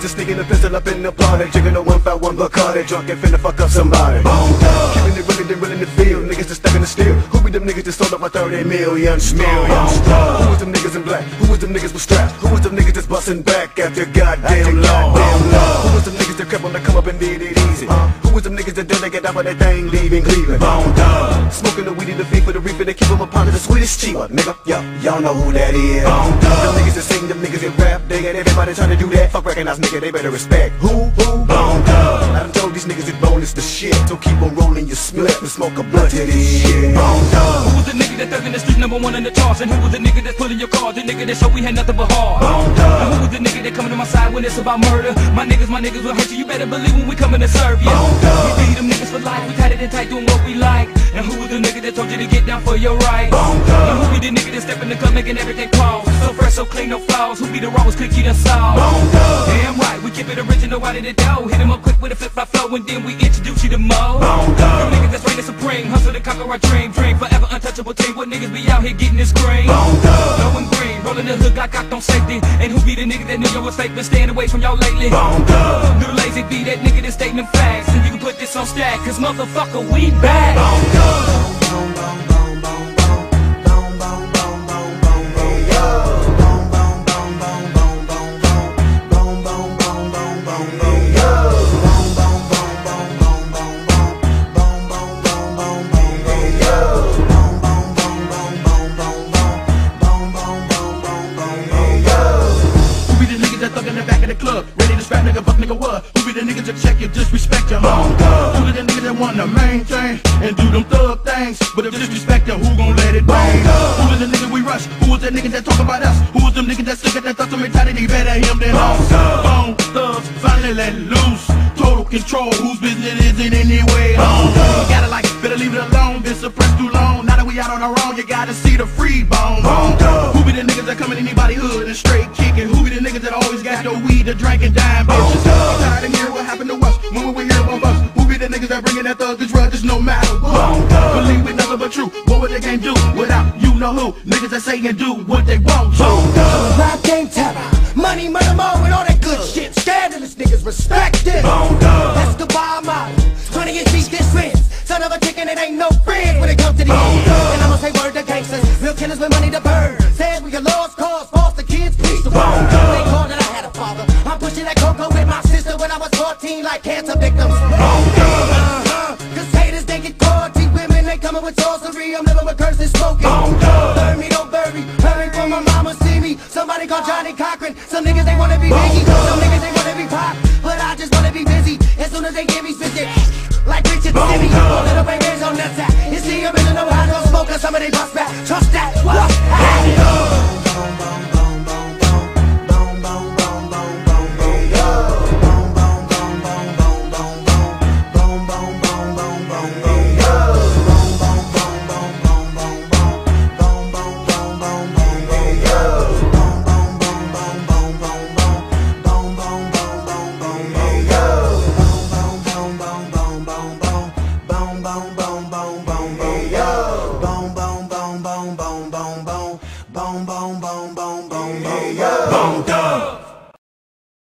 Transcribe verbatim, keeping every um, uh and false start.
niggas just sneaking a pistol up in the party, drinking a one five one Bacardi, drunk and finna fuck up somebody. Bone dog, keeping it really, they really in the field. Niggas just stuck in the steel. Who be them niggas that sold up my thirty million million? Who was them niggas in black? Who was them niggas with straps? Who was them niggas that's busting back after goddamn law? Who was them niggas that crept on the come up and did it easy? Who was them niggas that did they get out of that thing leaving Cleveland? Bone dog, smoking the weed in the feet for the reaper, they keep them a pound of the sweetest cheaper, nigga. Yo, y'all know who that is. Bone dog, them niggas that sing, them niggas that rap, they got everybody trying to do that. Fuck recognize nigga, they better respect. Who? Who? Bone dog. I done told these niggas that bone is the shit, so keep on rolling your split and smoke a blunt to this shit. Bone dog. Who was the nigga that thug in the street, number one in the charts? And who was the nigga that's pulling your car? The nigga that showed we had nothing but heart. Bone dog. And who was the nigga that coming to my side when it's about murder? My niggas, my niggas will hurt you. You better believe when we coming to serve you. Bone dog. We beat them niggas for life. We tied it and tight doing what we like. And who was the nigga that told you to get down for your right? Bone dog. And who be the nigga that step in the club making everything pause? So fresh, so clean, no flaws. Who be the rawest cookie that's solved? Bone dog. Damn right, we keep it original out of the dough. Hit him up quick with a flip flop flow, and then we introduce you to Mo. Bone dog. Them niggas that's reigning supreme, hustle to conquer our dream, dream forever untouchable team. What niggas be out here getting this green? Bone dog. Blowing green, rolling the hood like I on safety. And who be the nigga that knew your fake, been staying away from y'all lately? Bone dog. Little lazy be that nigga that's stating them facts, and you can put this on stack, cause motherfucker we back. Bone dog. Ready to scrap nigga, fuck nigga what? Who be the niggas that check you, disrespect you? Bone dog. Who be the niggas that wanna maintain and do them thug things? But if disrespect you, who gon' let it rain? Who is the nigga we rush? Who is that nigga that talk about us? Who is them niggas that stick at that thought mentality? Better him than us. Bone thugs, finally let loose. Total control, whose business is it anyway? Bone dog. You gotta like, better leave it alone. Been suppressed too long. Now that we out on our own, you gotta see the free bone. Bone dog. Who be the niggas that come in anybody hood and straight kicking? Who be the niggas that always got the weed to drink and dime bitches? I'm tired of hearing what happened to us when we were here on bus. Who be the niggas that bringing that thug grudges no matter what? Believe it, nothing but true. What would they game do without you know who? Niggas that say and do what they want to. Rap game terror, money, murder, more, and all that good shit. Scandalous niggas respect it. Bone dog. That's the bar model. twenty inch beat this friends. Son of a chicken, it ain't no friend when it comes to the end. And I'ma say word to gangsters, real killers with money to burn. Said we a lost cause, foster kids, peace the world. They called that I had a father. I'm pushing that cocoa with my sister when I was fourteen, like cancer victims. Uh-huh. Cause haters, they get caught. Deep women, they coming with sorcery. I'm living with curses smoking. Burn me, don't bury. Hurry for my mama see me. Somebody call Johnny Cochran. Some niggas, they wanna be Biggie. Some niggas, they wanna be Pop. But I just wanna be busy. As soon as they give me fifty, like Richard Jimmy. Little babies on that side. You see, I'm in the no high, no smoker. Some of they bust back. Trust